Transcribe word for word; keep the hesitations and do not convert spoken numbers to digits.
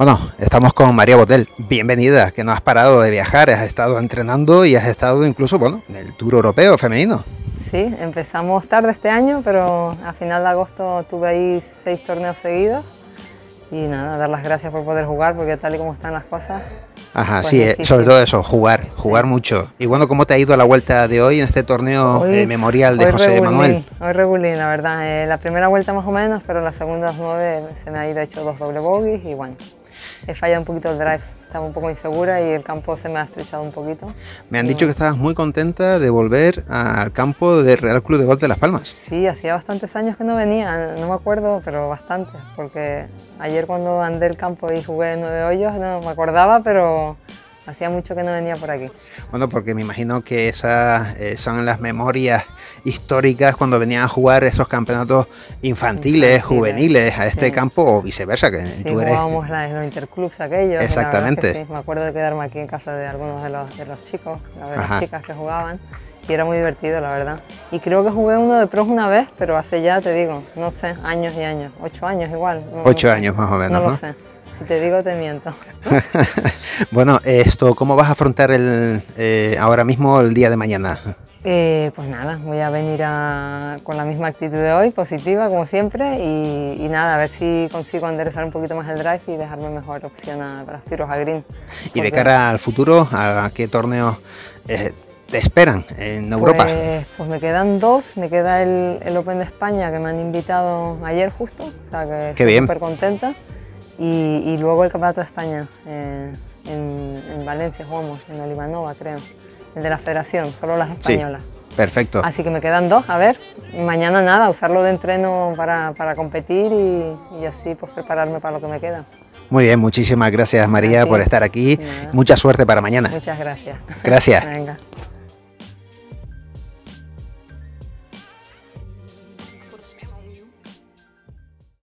Bueno, estamos con María Botel. Bienvenida, que no has parado de viajar, has estado entrenando y has estado incluso, bueno, en el Tour Europeo femenino. Sí, empezamos tarde este año, pero a final de agosto tuve ahí seis torneos seguidos y nada, dar las gracias por poder jugar, porque tal y como están las cosas... Ajá, pues sí, difícil. sobre todo eso, jugar, jugar sí. mucho. Y bueno, ¿cómo te ha ido la vuelta de hoy en este torneo Hoy, eh, memorial de hoy José regulín, Manuel? Hoy regulín, la verdad. Eh, la primera vuelta más o menos, pero las segundas nueve se me ha ido hecho dos doble bogies y bueno, he fallado un poquito el drive. Estaba un poco insegura y el campo se me ha estrechado un poquito. Me han y dicho bueno. que estabas muy contenta de volver al campo del Real Club de Golf de Las Palmas. Sí, hacía bastantes años que no venía, no me acuerdo, pero bastantes, porque ayer cuando andé el campo y jugué nueve hoyos no me acordaba, pero hacía mucho que no venía por aquí. Bueno, porque me imagino que esas eh, son las memorias históricas cuando venían a jugar esos campeonatos infantiles, Infantiles, juveniles a este sí. campo o viceversa, que Sí, tú eres... jugábamos la- los interclubs aquellos. Exactamente. Y la verdad es que sí, me acuerdo de quedarme aquí en casa de algunos de los, de los chicos, de las Ajá. chicas que jugaban, y era muy divertido, la verdad. Y creo que jugué uno de pros una vez, pero hace ya, te digo, no sé, años y años, ocho años igual. No, Ocho no sé. años más o menos, No ¿no? lo sé, si te digo te miento. Bueno, esto, ¿cómo vas a afrontar el, eh, ahora mismo el día de mañana? Eh, pues nada, voy a venir a, con la misma actitud de hoy, positiva como siempre, y, y nada, a ver si consigo enderezar un poquito más el drive y dejarme mejor opción a, para los tiros a green. Y de Porque, cara al futuro, ¿a qué torneos eh, te esperan en Europa? Pues, pues me quedan dos, me queda el, el Open de España que me han invitado ayer justo, o sea que Qué estoy bien. súper contenta, y, y luego el Campeonato de España eh, en, en Valencia jugamos, en Olivanova creo. El de la federación, solo las españolas. Sí, perfecto. Así que me quedan dos, a ver, y mañana nada, usarlo de entreno para, para competir y, y así pues prepararme para lo que me queda. Muy bien, muchísimas gracias María A ti. por estar aquí. Nada. Mucha suerte para mañana. Muchas gracias. Gracias. Venga.